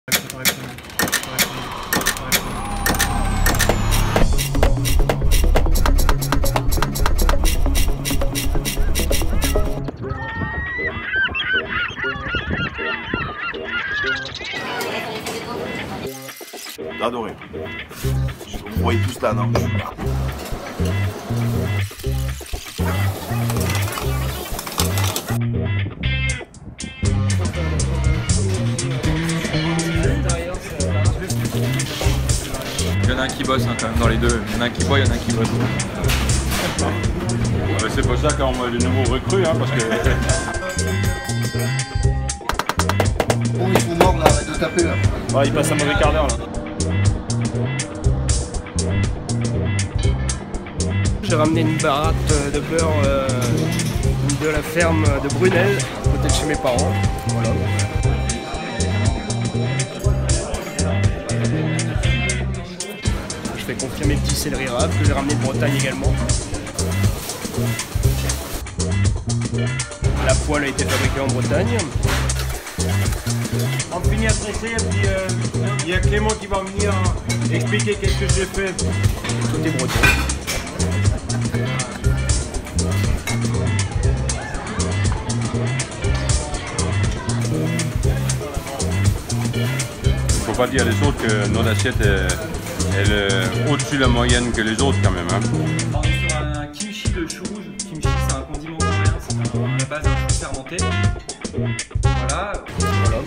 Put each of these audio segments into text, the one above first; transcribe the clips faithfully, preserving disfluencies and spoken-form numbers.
J'ai adoré. Vous voyez tous là, non? Il y en a un qui bosse hein, quand même dans les deux. Il y en a un qui boit, il y en a un qui bosse. Ouais, c'est pour ça qu'on voit les nouveaux recrues, hein, parce que... Oh, ils sont morts là, arrête de taper là. Ouais, il passe un mauvais quart d'heure là. J'ai ramené une baratte de beurre euh, de la ferme de Brunel, à côté de chez mes parents. Voilà. Je fais confier mes petits céleri raves que j'ai ramené de Bretagne également. La poêle a été fabriquée en Bretagne. On finit à presser et puis euh, il y a Clément qui va venir expliquer qu'est-ce que j'ai fait. Tout est breton. Faut pas dire les autres que notre assiette est, elle est au-dessus de la moyenne que les autres quand même. Hein. On est sur un kimchi de chou rouge. Kimchi c'est un condiment coréen, c'est à la base un chou fermenté. Voilà. Voilà.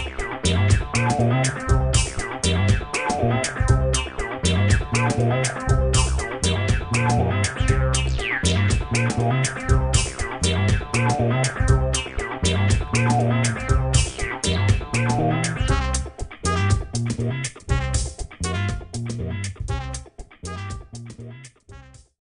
Thank you.